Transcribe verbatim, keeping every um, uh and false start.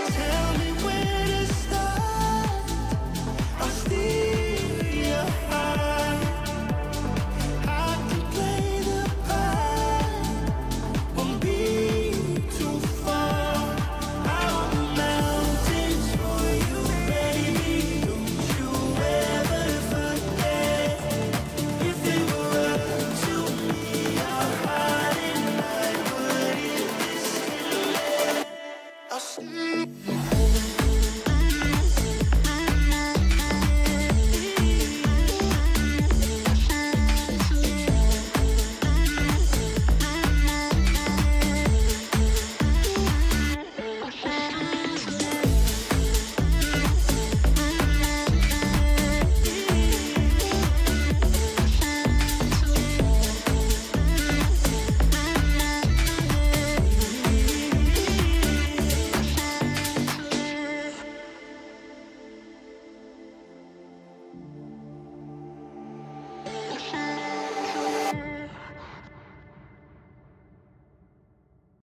Tell me where to start. I'll steal your heart. I can play the part. Won't be too far. I'll do mountains for you, baby. Don't you ever forget. If it were up to me, our heart and I would in this. I'll see.